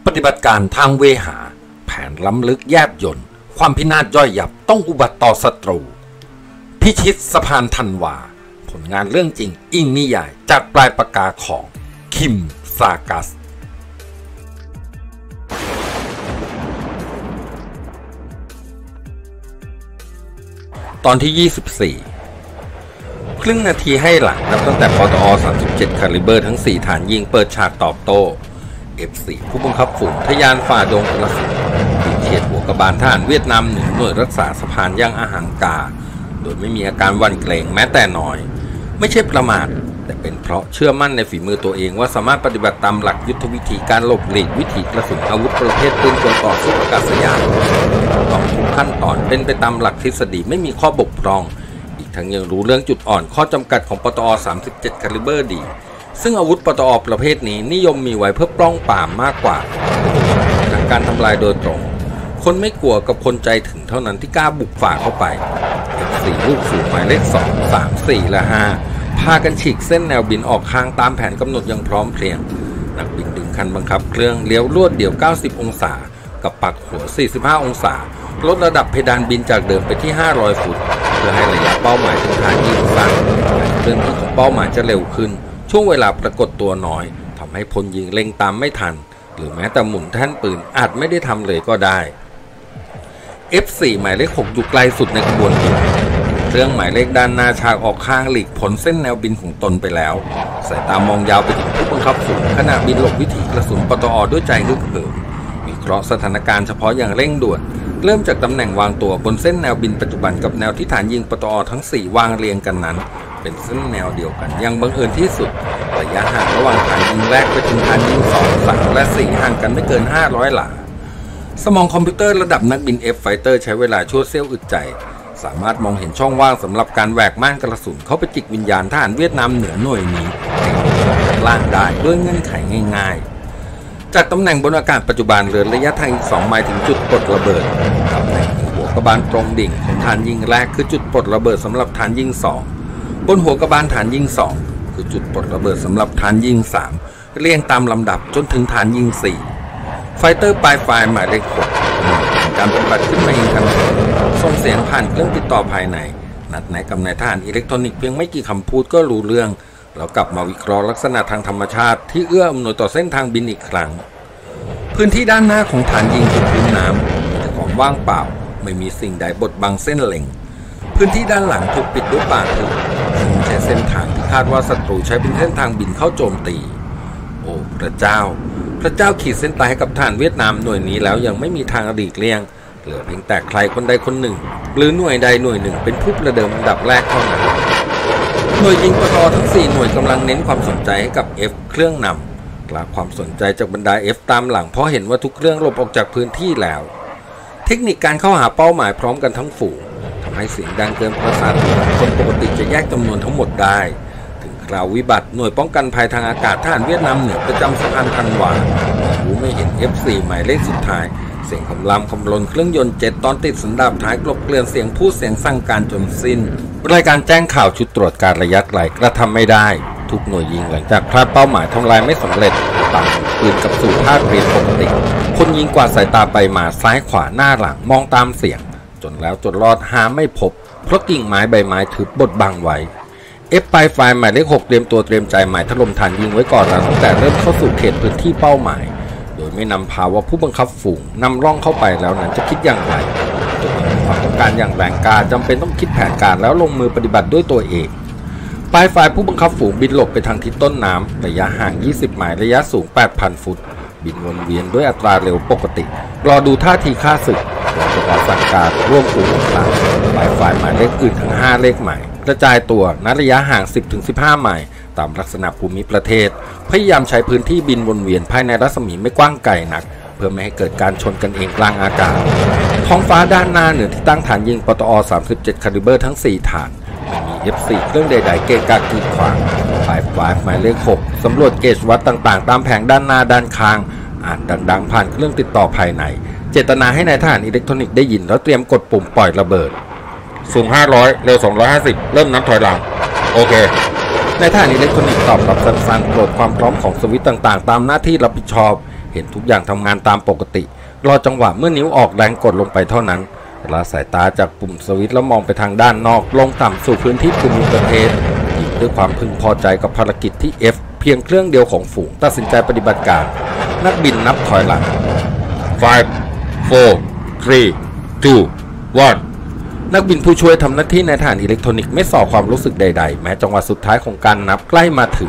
ปฏิบัติการทางเวหาแผนล้ำลึกแยบยลความพินาศย่อยยับต้องอุบัติต่อศัตรูพิชิตสะพานธันวาผลงานเรื่องจริงอิงนิยายจากปลายปากกาของคิมซากัสตอนที่ 24 ครึ่งนาทีให้หลังนับตั้งแต่ปตอ37คาลิเบอร์ทั้ง4ฐานยิงเปิดฉากตอบโต้ F4 ผู้บังคับฝูงทะยานฝ่าดงกระสุนยิงเฉียดหัวกบาลทหารเวียดนามหนึ่งหน่วยรักษาสะพานย่างอาหารกาโดยไม่มีอาการหวั่นเกรงแม้แต่น้อยไม่ใช่ประมาทแต่เป็นเพราะเชื่อมั่นในฝีมือตัวเองว่าสามารถปฏิบัติตามหลักยุทธวิธีการหลบหลีกวิถีกระสุนอาวุธประเภทปืนกลต่อสู้อากาศยานต้องทุกขั้นตอนเป็นไปตามหลักทฤษฎีไม่มีข้อบกพร่องอีกทั้งยังรู้เรื่องจุดอ่อนข้อจำกัดของปตอ37คาลิเบอร์ดีซึ่งอาวุธปตอประเภทนี้นิยมมีไว้เพื่อปล้องปรามมากกว่าทางการทำลายโดยตรงคนไม่กลัวกับคนใจถึงเท่านั้นที่กล้าบุกฝ่าเข้าไป4ลูกสู่หมายเลข2 3 4และ5พากันฉีกเส้นแนวบินออกข้างตามแผนกำหนดอย่างพร้อมเพรียงนักบินดึงคันบังคับเครื่องเลี้ยวลวดเดี่ยว90องศากับปักหัว45องศาลดระดับเพดานบินจากเดิมไปที่500ฟุตเพื่อให้ระยะเป้าหมายถึงฐานยิงสั้นและเคลื่อนที่ของเป้าหมายจะเร็วขึ้นช่วงเวลาปรากฏตัวน้อยทำให้พลยิงเล็งตามไม่ทันหรือแม้แต่หมุนแท่นปืนอาจไม่ได้ทำเลยก็ได้ F4 หมายเลข6อยู่ไกลสุดในขบวนบินเครื่องหมายเลขด้านหน้าฉากออกข้างหลีกพ้นเส้นแนวบินของตนไปแล้วสายตามองยาวไปถึงผู้บังคับฝูงขณะบินหลบวิถีกระสุนปตอด้วยใจฮึกเหิมวิเคราะห์สถานการณ์เฉพาะอย่างเร่งด่วนเริ่มจากตำแหน่งวางตัวบนเส้นแนวบินปัจจุบันกับแนวที่ฐานยิงปตอทั้ง4วางเรียงกันนั้นเป็นเส้นแนวเดียวกันยังบังเอิญที่สุดระยะห่างระหว่างฐานยิงแรกไปถึงฐานยิง2 3และ4ห่างกันไม่เกิน500หลาสมองคอมพิวเตอร์ระดับนักบิน F Fighter ใช้เวลาชั่วเสี้ยวอึดใจสามารถมองเห็นช่องว่างสำหรับการแหวกม่านกระสุนเข้าไปจิกวิญญาณทหารเวียดนามเหนือหน่วยนี้จากล่างได้ด้วยเงื่อนไขง่ายๆจากตำแหน่งบนอากาศปัจจุบันเรือระยะทางอีก2ไมล์ถึงจุดปลดระเบิดตำแหน่งหัวกระบาลตรงดิ่งของฐานยิงแรกคือจุดปลดระเบิดสำหรับฐานยิง2บนหัวกระบาลฐานยิง2คือจุดปลดระเบิดสำหรับฐานยิง3เรียงตามลำดับจนถึงฐานยิง4ไฟเตอร์ปลายไฟหมายเลข6การปฏิบัติขึ้นมาเองกันส่งเสียงผ่านเครื่องติดต่อภายในนัดแนะกับนายทหารอิเล็กทรอนิกส์เพียงไม่กี่คำพูดก็รู้เรื่องแล้วกลับมาวิเคราะห์ลักษณะทางธรรมชาติที่เอื้ออำนวยต่อเส้นทางบินอีกครั้งพื้นที่ด้านหน้าของฐานยิงคือพื้นน้ำมีแต่ของว่างเปล่าไม่มีสิ่งใดบดบังเส้นเล็งพื้นที่ด้านหลังถูกปิดด้วยป่าทึบซึ่งใช้เส้นทางที่คาดว่าศัตรูใช้เป็นเส้นทางบินเข้าโจมตีโอ้พระเจ้าขีดเส้นตายให้กับทหารเวียดนามหน่วยนี้แล้วยังไม่มีทางหลีกเลี่ยงเหลือเพียงแต่ใครคนใดคนหนึ่งหรือหน่วยใดหน่วยหนึ่งเป็นผู้ประเดิมอันดับแรกเท่านั้นหน่วยยิงปตอทั้ง4หน่วยกำลังเน้นความสนใจให้กับ F เครื่องนำกลาความสนใจจากบรรดา F ตามหลังเพราะเห็นว่าทุกเครื่องหลบออกจากพื้นที่แล้วเทคนิคการเข้าหาเป้าหมายพร้อมกันทั้งฝูงทำให้เสียงดังเกินประสาทคนปกติจะแยกจำนวนทั้งหมดได้ถึงคราววิบัติหน่วยป้องกันภัยทางอากาศทหารเวียดนามเหนือประจำสะพานธันวารู้ไม่เห็น F4 หมายเลขสุดท้ายเสียงคำรามคำรนเครื่องยนต์เจ็ตตอนติดสันดาปท้ายกลบเกลื่อนเสียงพูดเสียงสั่งการจนสิ้นรายการแจ้งข่าวชุดตรวจการระยะไกลกระทำไม่ได้ทุกหน่วยยิงหลังจากพลาดเป้าหมายทำลายไม่สำเร็จต่างปืนกับสู่ท่าเรียนปกติคนยิงกวาดสายตาไปมาซ้ายขวาหน้าหลังมองตามเสียงจนแล้วจนรอดหาไม่พบเพราะกิ่งไม้ใบไม้ถือบดบังไว้F ปลายไฟหมายเลข6เตรียมตัวเตรียมใจหมายถล่มฐานยิงไว้ก่อนตั้งแต่เริ่มเข้าสู่เขตพื้นที่เป้าหมายโดยไม่นำพาว่าผู้บังคับฝูงนำร่องเข้าไปแล้วนั้นจะคิดอย่างไรตัวเองมีความต้องการอย่างแรงกล้าจำเป็นต้องคิดแผนการแล้วลงมือปฏิบัติด้วยตัวเองปลายไฟผู้บังคับฝูงบินหลบไปทางทิศต้นน้ำระยะห่าง20ไมล์ระยะสูง 8,000 ฟุตบินวนเวียนด้วยอัตราเร็วปกติรอดูท่าทีฆ่าศึกและจะออกสั่งการร่วมฝูงต่างปลายไฟหมายเลขอื่นทั้ง5เลขหมายกระจายตัวณระยะห่าง 10-15 ไมล์ตามลักษณะภูมิประเทศพยายามใช้พื้นที่บินวนเวียนภายในรัศมีไม่กว้างไกลนักเพื่อไม่ให้เกิดการชนกันเองกลางอากาศท้องฟ้าด้านหน้าเหนือที่ตั้งฐานยิงปตอ37คาลิเบอร์ทั้ง4ฐานไม่มี F4 เครื่องใดๆเกะกะกีดขวางปลายไฟหมายเลข6สำรวจเกจวัดต่างๆตามแผงด้านหน้าด้านข้างอ่านดังๆผ่านเครื่องติดต่อภายในเจตนาให้นายทหารอิเล็กทรอนิกส์ได้ยินแล้วเตรียมกดปุ่มปล่อยระเบิดสูง500เร็ว250เริ่มนับถอยหลังโอเคนายทหารอิเล็กทรอนิกส์ตอบรับสั้นๆโปรดความพร้อมของสวิตช์ต่างๆตามหน้าที่รับผิดชอบเห็นทุกอย่างทำงานตามปกติรอจังหวะเมื่อนิ้วออกแรงกดลงไปเท่านั้นละสายตาจากปุ่มสวิตช์แล้วมองไปทางด้านนอกลงต่ำสู่พื้นที่ภูมิประเทศยิ้มด้วยความพึงพอใจกับภารกิจที่ F เพียงเครื่องเดียวของฝูงตัดสินใจปฏิบัติการนักบินนับถอยหลัง 5 4 3 2 1 นักบินผู้ช่วยทำหน้าที่ในฐานอิเล็กทรอนิกส์ไม่ส่อความรู้สึกใดๆแม้จังหวะสุดท้ายของการนับใกล้มาถึง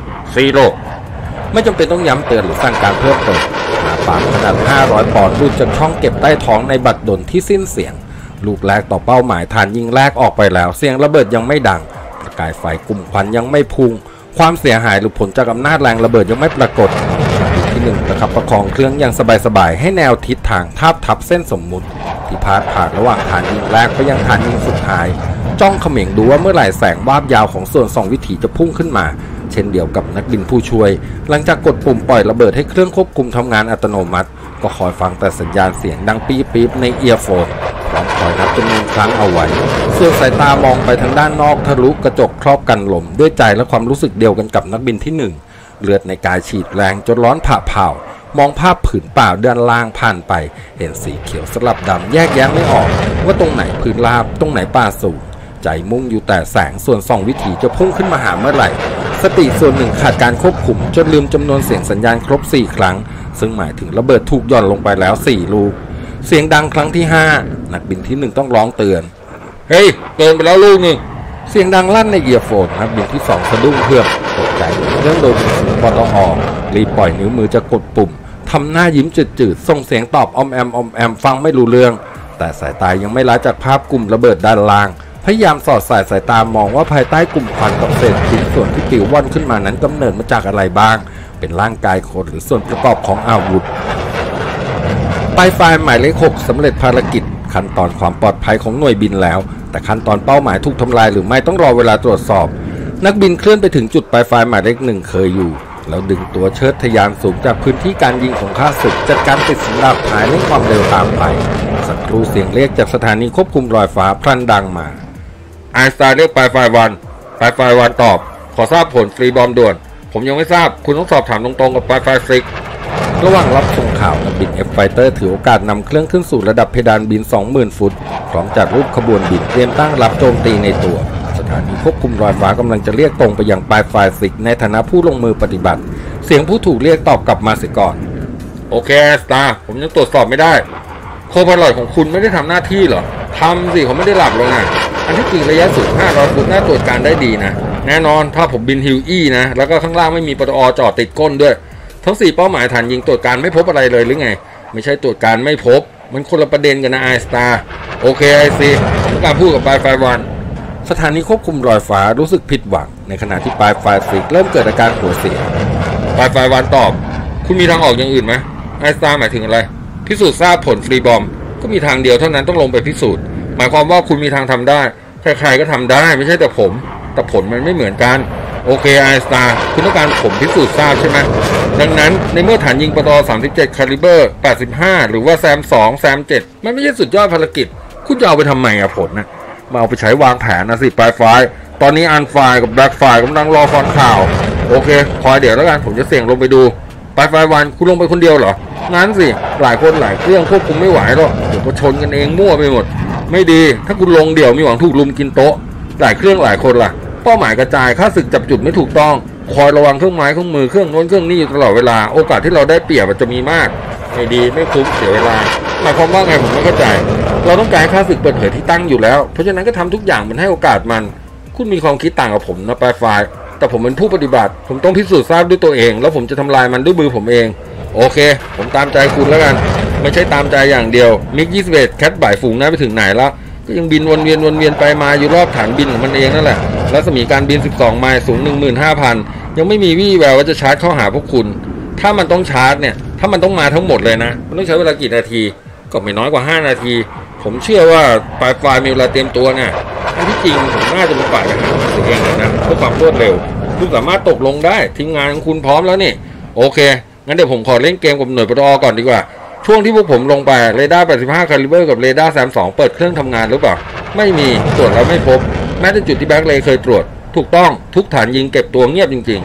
0ไม่จำเป็นต้องย้ำเตือนหรือสั่งการเพิ่มเติมปามขนาด500 ปอนด์หลุดจากช่องเก็บใต้ท้องในบัดดลที่สิ้นเสียงลูกแรกต่อเป้าหมายฐานยิงแรกออกไปแล้วเสียงระเบิดยังไม่ดังประกายไฟกลุ่มควันยังไม่พุ่งความเสียหายหรือผลจากอำนาจแรงระเบิดยังไม่ปรากฏที่1ประคับประคองเครื่องอย่างสบายๆให้แนวทิศทางทาบทับเส้นสมมุติที่พาดผ่านระหว่างฐานยิงแรกไปยังฐานยิงสุดท้ายจ้องเขม่งดูว่าเมื่อไหร่แสงวาบยาวของส่วนส่องวิถีจะพุ่งขึ้นมาเช่นเดียวกับนักบินผู้ช่วยหลังจากกดปุ่มปล่อยระเบิดให้เครื่องควบคุมทำงานอัตโนมัติก็คอยฟังแต่สัญญาณเสียงดังปี๊บๆในเอียร์โฟนพร้อมคอยนับจำนวนครั้งเอาไว้ส่วนสายตามองไปทางด้านนอกทะลุกระจกครอบกันลมด้วยใจและความรู้สึกเดียวกันกับนักบินที่1เลือดในกายฉีดแรงจนร้อนผ่าเผามองภาพผืนป่าด้านล่างผ่านไปเห็นสีเขียวสลับดำแยกแยะไม่ออกว่าตรงไหนพื้นราบตรงไหนป่าสูงใจมุ่งอยู่แต่แสงส่วนส่องวิถีจะพุ่งขึ้นมาหาเมื่อไหร่สติส่วนหนึ่งขาดการควบคุมจนลืมจำนวนเสียงสัญญาณครบ4ครั้งซึ่งหมายถึงระเบิดถูกหย่อนลงไปแล้ว4ลูกเสียงดังครั้งที่5นักบินที่1ต้องร้องเตือนเฮ้ยเกินไปแล้วลูกนึงเสียงดังลั่นในเอียร์โฟนนักบินที่2สะดุ้งเฮือกตกใจเรื่องโดนสูงปตอรีบปล่อยนิ้วมือจะกดปุ่มทำหน้ายิ้มจืดๆส่งเสียงตอบอมแอมฟังไม่รู้เรื่องแต่สายตายังไม่ละจากภาพกลุ่มระเบิดด้านล่างพยายามสอดสายสายตามองว่าภายใต้กลุ่มควันกับเศษชิ้นส่วนที่ปลิวว่อนขึ้นมานั้นกำเนิดมาจากอะไรบ้างเป็นร่างกายคนหรือส่วนประกอบของอาวุธปลายไฟล์หมายเลข6สำเร็จภารกิจขั้นตอนความปลอดภัยของหน่วยบินแล้วแต่ขั้นตอนเป้าหมายถูกทำลายหรือไม่ต้องรอเวลาตรวจสอบนักบินเคลื่อนไปถึงจุดปลายไฟล์หมายเลข1เคยอยู่แล้วดึงตัวเชิดทะยานสูงจากพื้นที่การยิงของข้าศึกจัดการติดสัญญาณท้ายเร่งความเร็วตามไปสักครู่เสียงเรียกจากสถานีควบคุมลอยฟ้าพลันดังมาไอน์สไตน์เรียกปลายไฟล์วันตอบขอทราบผลฟรีบอมด่วนผมยังไม่ทราบคุณต้องสอบถามตรงๆกับปลายไฟล์ซิกระหว่างรับส่งข่าวนักบิน F-Fighter ถือโอกาสนำเครื่องขึ้นสู่ระดับเพดานบิน 20,000 ฟุตพร้อมจัดรูปขบวนบินเตรียมตั้งรับโจมตีในตัวสถานีควบคุมลอยฟ้ากำลังจะเรียกตรงไปยังปลายไฟล์ซิกในฐานะผู้ลงมือปฏิบัติเสียงผู้ถูกเรียกตอบกลับมาเสียก่อนโอเคสตาร์ผมยังตรวจสอบไม่ได้โคพายลอตของคุณไม่ได้ทำหน้าที่เหรอทำสิผมไม่ได้หลับเลยนะอันที่จริงระยะสูง500 ฟุตน่าตรวจการได้ดีนะแน่นอนถ้าผมบินฮิลอี้นะแล้วก็ข้างล่างไม่มีปตอจอดติดก้นด้วยทั้ง4เป้าหมายฐานยิงตรวจการไม่พบอะไรเลยหรือไงไม่ใช่ตรวจการไม่พบมันคนละประเด็นกันนะไอสตาร์โอเคไอซีผมต้องการพูดกับปลายไฟล์วันสถานีควบคุมลอยฟ้ารู้สึกผิดหวังในขณะที่ปลายไฟล์ซิกเริ่มเกิดอาการหัวเสียปลายไฟล์วันตอบคุณมีทางออกอย่างอื่นไหมไอสตาร์หมายถึงอะไรพิสูจน์ทราบผลฟรีบอมก็มีทางเดียวเท่านั้นต้องลงไปพิสูจน์หมายความว่าคุณมีทางทำได้ใครๆก็ทำได้ไม่ใช่แต่ผมแต่ผลมันไม่เหมือนกันโอเคไอสตาร์คุณต้องการผมพิสูจน์ทราบใช่ไหมดังนั้นในเมื่อฐานยิงปต37คาลิเบอร์85หรือว่าแซม2แซม7มันไม่ใช่สุดยอดภารกิจคุณจะเอาไปทำไมอะผลนะมาเอาไปใช้วางแผนนะสิปลายไฟล์ตอนนี้อันไฟล์กับแบล็คไฟล์กำลังรอฟังข่าวโอเคคอยเดี๋ยวแล้วกันผมจะเสี่ยงลงไปดูปลายไฟล์วันคุณลงไปคนเดียวเหรองั้นสิหลายคนหลายเครื่องควบคุมไม่ไหวหรอกเดี๋ยวก็ชนกันเองมั่วไปหมดไม่ดีถ้าคุณลงเดี่ยวมีหวังถูกลุมกินโต๊ะหลายเครื่องหลายคนล่ะเป้าหมายกระจายค่าศึกจับจุดไม่ถูกต้องคอยระวังเครื่องไม้เครื่องมือเครื่องโน้นเครื่องนี้อยู่ตลอดเวลาโอกาสที่เราได้เปรียบจะมีมากไม่ดีไม่คุ้มเสียเวลาหมายความว่าไงผมไม่เข้าใจเราต้องการค่าศึกเปิดเผยที่ตั้งอยู่แล้วเพราะฉะนั้นก็ทำทุกอย่างมันให้โอกาสมันคุณมีความคิดต่างกับผมนะปลายไฟล์แต่ผมเป็นผู้ปฏิบัติผมต้องพิสูจน์ทราบด้วยตัวเองแล้วผมจะทำลายมันด้วยมือผมเองโอเคผมตามใจคุณแล้วกันไม่ใช่ตามใจอย่างเดียวมิก21แคทบ่ายฝูงน่าไปถึงไหนแล้วก็ยังบินวนเวียนไปมาอยู่รอบฐานบินของมันเองนั่นแหละรัศมีการบิน12ไมล์สูง 15,000 ยังไม่มีวี่แววว่าจะชาร์จเข้าหาพวกคุณถ้ามันต้องชาร์จเนี่ยถ้ามันต้องมาทั้งหมดเลยนะมันต้องใช้เวลากี่นาทีก็ไม่น้อยกว่า5นาทีผมเชื่อว่าปลายไฟล์มีเวลาเตรียมตัวเนี่ยอันที่จริงผมน่าจะเป็นฝ่ายบริหารเสียเองนะเพื่อความรวดเร็วคุณสามารถตกลงได้ทีมงานของคุณพร้อมแล้วนี่โอเคงั้นเดี๋ยวผมขอเล่นเกมกับหน่วยปตอก่อนดีกว่าช่วงที่พวกผมลงไปเรดาร์85คาลิเบอร์กับเรดาร์แซม2เปิดเครื่องทำงานหรือเปล่าไม่มีตรวจแล้วไม่พบแม้แต่จุดที่แบ็คเลย์เคยตรวจถูกต้องทุกฐานยิงเก็บตัวเงียบจริงๆ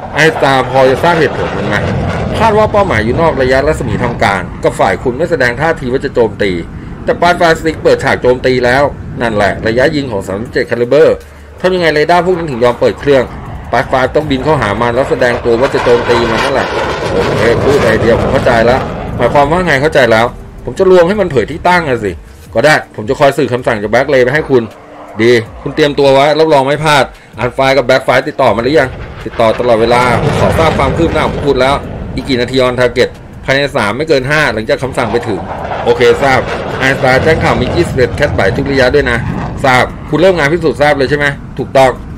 ไอสตาร์พอจะทราบเหตุผลมันไหมคาดว่าเป้าหมายอยู่นอกระยะรัศมีทำการก็ฝ่ายคุณไม่แสดงท่าทีว่าจะโจมตีแต่ปาร์ตฟาสติกเปิดฉากโจมตีแล้วนั่นแหละระยะยิงของ37คาลิเบอร์ทำยังไงเรดาร์พวกนั้นถึงยอมเปิดเครื่องปาร์ตฟาต้องบินเข้าหามันแล้วแสดงตัวว่าจะโจมตีมันนั่นแหละโอเคพูดไอเดียผมเข้าใจแล้วหมายความว่าไงเข้าใจแล้วผมจะรวมให้มันเผยที่ตั้งสิก็ได้ผมจะคอยสื่อคำสั่งจากแบ็คเลย์ไปให้คุณดีคุณเตรียมตัวไว้รับรองไม่พลาดอันไฟกับแบ็คไฟติดต่อมาหรือยังติดต่อตลอดเวลาผมขอทราบความคืบหน้าของคุณแล้วอีกกี่นาทีออนทาร์เก็ตภายใน3ไม่เกิน5หลังจากคำสั่งไปถึงโอเคทราบไอสตาร์แจ้งข่าวมี21แคทไบทุกระยะด้วยนะทราบคุณเริ่มงานพิสูจน์ทราบเลยใช่ไหมถูกต้อง